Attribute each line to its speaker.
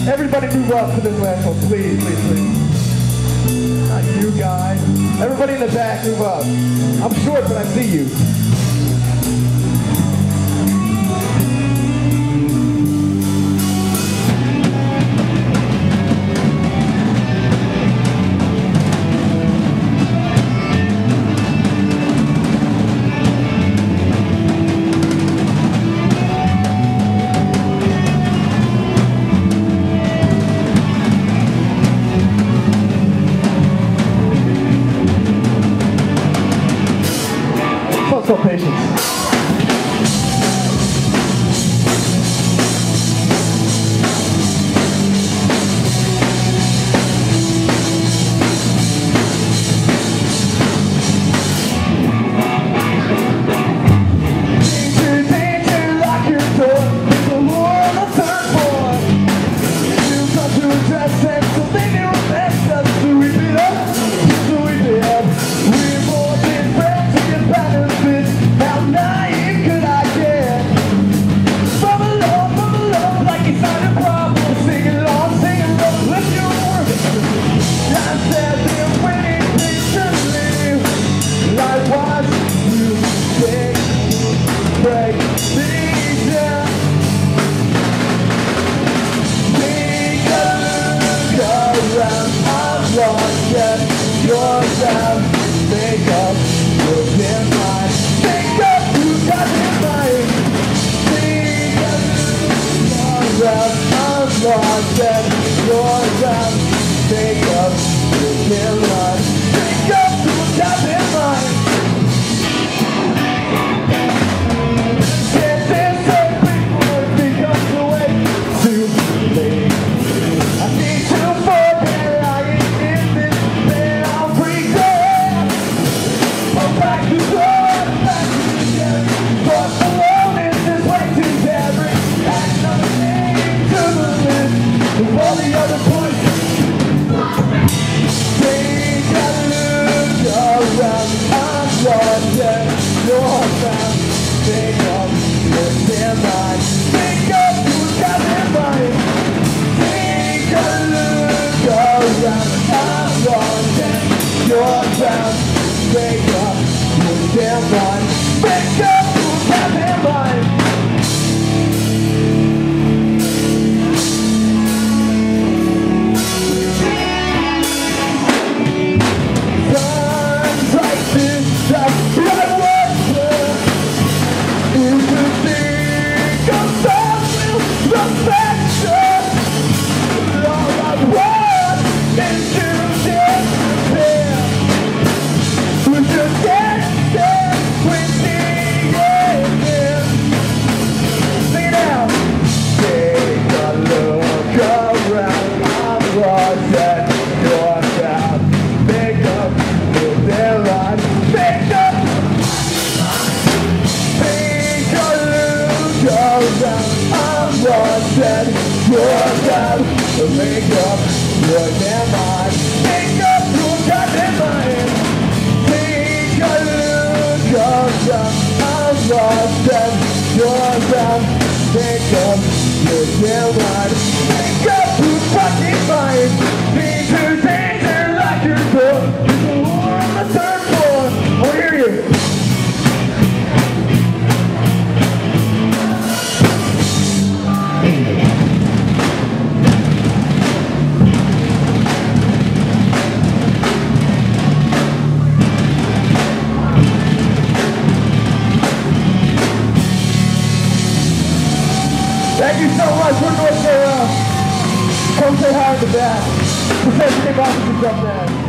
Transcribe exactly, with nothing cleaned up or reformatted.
Speaker 1: Everybody move up to this last one, please, please, please. Not you guys. Everybody in the back, move up. I'm short, but I see you. So patience. Yourself, make up, look in mind. Think up, you got in mind. Think up, yourself, I'm lost and yourself, make up, look in mind. Think up, you got in mind. Can't this up before it becomes the way too late. I need to forget I ain't in this. Back to God, back to together. But alone is this way too daring. Add another name to the list of all the other points. Take a look around. I'm lost and you're found. Think up, what's in mind. Think up, who's got in mind. Take a look around. I'm lost and you're found. Think up, who's in mind. Think up, who's got in mind. Times like this, that's what I want to. Is to think of self-will, perfection. All I want is to disappear. We should get there with the end. Sing it out. Take a look around. I'm lost at your town. Pick up with their line. Pick up. Take a look around. I'm lost at your town. Pick up with their line. Pick up who's got their mind. Take a look around. I'm lost and you're down. Pick up with their mind. Pick up who's fucking mine. Need to danger like your door. There's a war on the third floor. I hear you. Thank you so much. We're going to uh, come say hi in the back. Professor Nick Officer's up there.